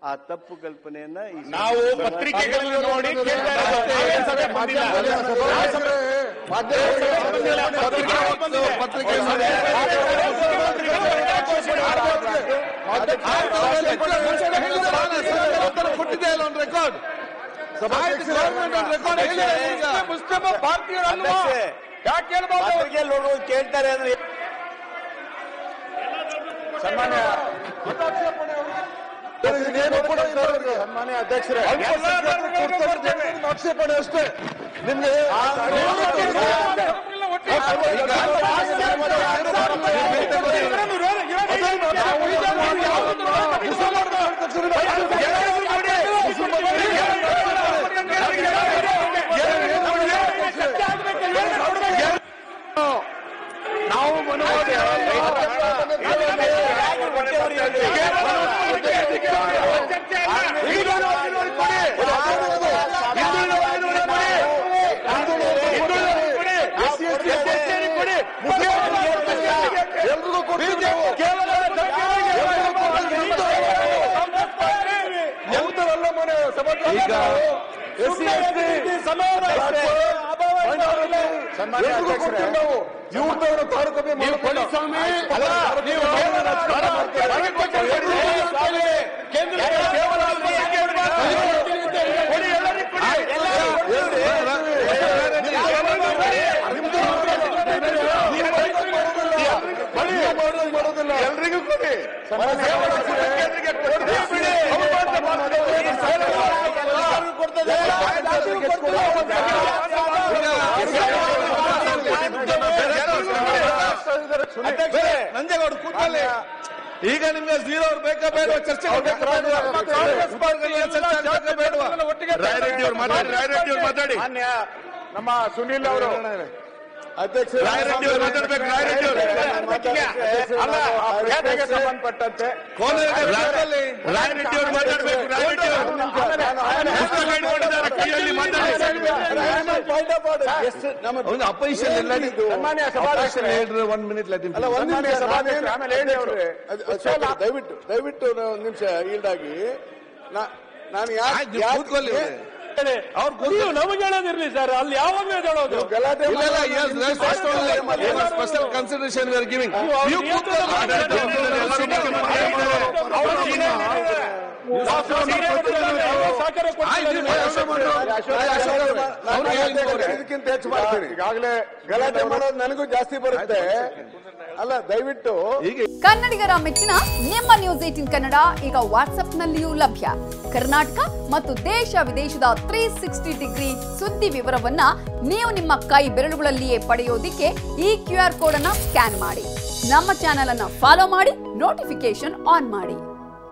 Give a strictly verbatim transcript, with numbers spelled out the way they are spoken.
ಆ ತಪ್ಪು ಕಲ್ಪನೆಯನ್ನ ನಾವು ಪತ್ರಿಕೆಗಳನ್ನು ನೋಡಿ ಕೊಟ್ಟಿದೆ ಅಲ್ಲ ಒಂದು ರೆಕಾರ್ಡ್ ಮುಸ್ಲಿಂ ಭಾರತೀಯರನ್ನು ಯಾಕೆ ಹೇಳ್ಬೋದು ಕೇಳ್ತಾರೆ ಅಂದ್ರೆ ಸನ್ಮಾನ್ಯ ಸನ್ಮಾನ್ಯ ಅಧ್ಯಕ್ಷರೇ ಆಕ್ಷೇಪಣೆ ಅಷ್ಟೇ ನಿಮ್ಗೆ ನಾವು ಮನೋವಾದ ಎಲ್ರಿಗೂ ಕೊಡ್ತೀವಿ ಎಂತರಲ್ಲ ಮನೆ ಈಗ ನಾವು ಇವ್ರದವರು ತಾರತಮ್ಯ ಮಾಡೋದಿಲ್ಲ ಎಲ್ರಿಗೂ ಕೊಡಿ ನಂಜೇಗೌಡ ಕೂತ್ಕೊಳ್ಳಿ. ಈಗ ನಿಮ್ಗೆ ಝೀರೋ ಅವ್ರು ಬೇಕಾ ಬೇಡ ಚರ್ಚೆ ರಾಯರೆಡ್ಡಿ ಅವ್ರು ಮಾತಾಡಿ ರಾಯರೆಡ್ಡಿ ಅವ್ರು ಮಾತಾಡಿ ನಮ್ಮ ಸುನೀಲ್ ಅವರು ಅಧ್ಯಕ್ಷ ರಾಯರೆಡ್ಡಿ ಅವ್ರು ಮಾತಾಡ್ಬೇಕು ರಾಯರೆಡ್ಡಿ ಅವರು ಸಂಬಂಧಪಟ್ಟಂತೆ ರಾಯರೆಡ್ಡಿ ಅವ್ರು ಮಾತಾಡ್ಬೇಕು ರಾಯರೆಡ್ಡಿ ಅವರು ಪುಸ್ತಕ ಇಟ್ಕೊಂಡಿದ್ದಾರೆ ಕೈಯಲ್ಲಿ ಮಾತಾಡಿ ಅಪೋಸಿಷನ್ ಎಲ್ಲ ಸನ್ಮಾನ್ಯ ಸಭಾಧ್ಯಕ್ಷರೇ ಹೇಳ್ರಿ ಒನ್ ಮಿನಿಟ್ ಲೆಟ್ ಅಲ್ಲ ಒಂದು ನಿಮಿಷ ಸಭಾಧ್ಯಕ್ಷರು ಆಮೇಲೆ ಹೇಳಿ ಅವರು ದಯವಿಟ್ಟು ದಯವಿಟ್ಟು ಒಂದು ನಿಮಿಷ ಈಲ್ಡಾಗಿ ನಾನು ಯಾಕೆ ಕೂತ್ಕೊಳ್ಳಿ ಅವ್ರು ನಮಗೆ ಹೇಳೋದಿರ್ಲಿ ಸರ್ ಅಲ್ಲಿ ಯಾವಾಗಲೂ ಹೇಳೋದು ಗಲಾಟೆ special consideration we are giving ಇದಕ್ಕಿಂತ ಹೆಚ್ಚು ಮಾಡ್ತೀನಿ. ಈಗಾಗಲೇ ಗಲಾಟೆ ಮಾಡೋದು ನನಗೂ ಜಾಸ್ತಿ ಬರುತ್ತೆ. ಅಲ್ಲ ದಯವಿಟ್ಟು ಕನ್ನಡಿಗರ ಮೆಚ್ಚಿನ ನಿಮ್ಮ ನ್ಯೂಸ್ ಏಟೀನ್ ಕನ್ನಡ ಈಗ ವಾಟ್ಸ್ಆಪ್ನಲ್ಲಿಯೂ ಲಭ್ಯ. ಕರ್ನಾಟಕ ಮತ್ತು ದೇಶ ವಿದೇಶದ ತ್ರೀ ಸಿಕ್ಸ್ಟಿ ಡಿಗ್ರಿ ಸುದ್ದಿ ವಿವರವನ್ನ ನೀವು ನಿಮ್ಮ ಕೈ ಬೆರಳುಗಳಲ್ಲಿಯೇ ಪಡೆಯೋದಿಕ್ಕೆ ಈ ಕ್ಯೂ ಆರ್ ಕೋಡ್ ಅನ್ನ ಸ್ಕ್ಯಾನ್ ಮಾಡಿ. ನಮ್ಮ ಚಾನೆಲ್ ಅನ್ನ ಫಾಲೋ ಮಾಡಿ, ನೋಟಿಫಿಕೇಶನ್ ಆನ್ ಮಾಡಿ.